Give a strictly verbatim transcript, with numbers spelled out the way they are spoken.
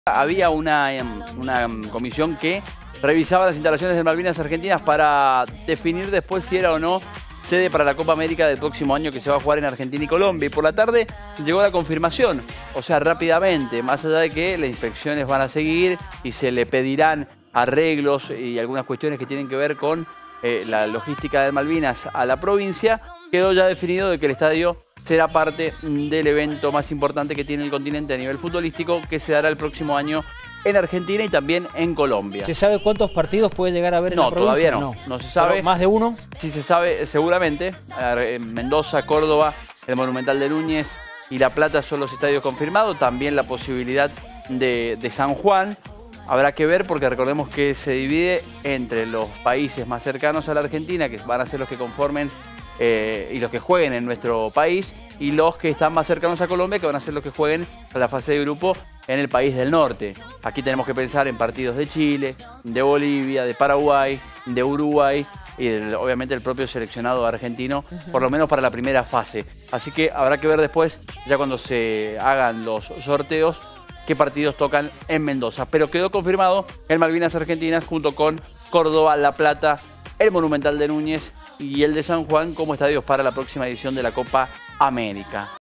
Había una, una comisión que revisaba las instalaciones de Malvinas Argentinas para definir después si era o no sede para la Copa América del próximo año que se va a jugar en Argentina y Colombia. Y por la tarde llegó la confirmación, o sea, rápidamente, más allá de que las inspecciones van a seguir y se le pedirán arreglos y algunas cuestiones que tienen que ver con eh, la logística de Malvinas a la provincia, quedó ya definido de que el estadio será parte del evento más importante que tiene el continente a nivel futbolístico, que se dará el próximo año en Argentina y también en Colombia. ¿Se sabe cuántos partidos puede llegar a haber no, en la provincia? No, todavía no. No, no se sabe. ¿Pero más de uno? Sí se sabe, seguramente. En Mendoza, Córdoba, el Monumental de Núñez y La Plata son los estadios confirmados. También la posibilidad de, de San Juan. Habrá que ver porque recordemos que se divide entre los países más cercanos a la Argentina, que van a ser los que conformen eh, y los que jueguen en nuestro país, y los que están más cercanos a Colombia, que van a ser los que jueguen a la fase de grupo en el país del norte. Aquí tenemos que pensar en partidos de Chile, de Bolivia, de Paraguay, de Uruguay y el, obviamente el propio seleccionado argentino, uh-huh. por lo menos para la primera fase. Así que habrá que ver después, ya cuando se hagan los sorteos, qué partidos tocan en Mendoza. Pero quedó confirmado el Malvinas Argentinas junto con Córdoba, La Plata, el Monumental de Núñez y el de San Juan como estadios para la próxima edición de la Copa América.